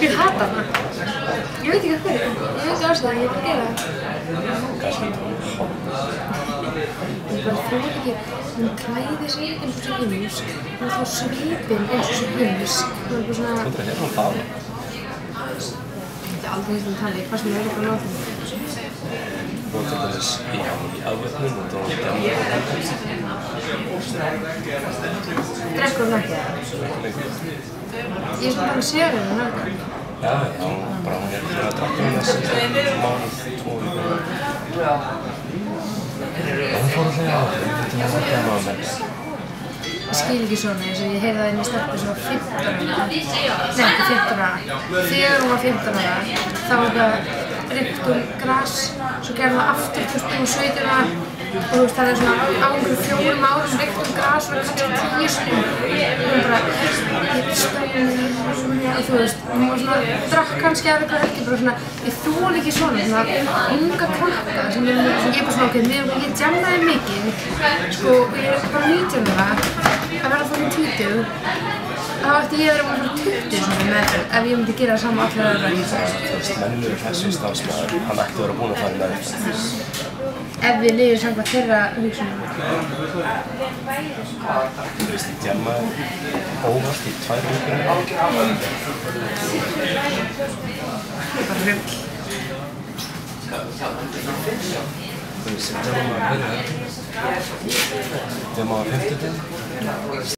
Ég hata hana. Ég veit ekki hvað. Ég veit ekki ástæðan, ég er bara að gera það. Ég bara þóla ekki, hún klæði sig eins og sé heimsk. Hún þá svipinn eins og sé heimsk. Hún er bara svona... Hún er hérna það. Þetta er aldrei eins og tali, hvað sem er bara náttúrulega. Hún er þess í afvötnum og þá er það Drekkur hún ekki það? Ég er bara að sér henni náttúrulega. Já, bara hún er að drakka hún þessi mánuð, 2 vikur. Hún fór að segja á þetta, þetta var ekki að maður með. Ég skil ekki svona eins og ég heyrði það inn í stelpu sem var 15 ára. Nei, ekki 15 ára. Þegar hún var 15 ára, þá var það reykt gras, svo gerði það aftur 2017 ára. Og þú veist, það er svona á einhverjum 4 árum reykt gras og kannski 10 sinnum. Hún bara, ég þú veist, hún var svona, drakk kannski að eitthvað helgi, bara svona, ég þoli ekki svona unga krakka sem ég bara svona okkur, ég djamnaði mikið, sko, ég er bara 19 ára, að verða fólkinn 20, þá ætti ég að vera bara 20 svona meðferð ef ég myndi gera það sama allir aðra í það. Þú veist, mennilegur hressi starfsmaður, hann ætti að vera búinn að fara í meðferð. Ef við lifum samkvæmt þeirra hugsunum. Þú veist, ég djammaði óvart í 2 vikur. Það er bara rugl. Þú veist, djammaði að byrja þetta. Djammaði á 50.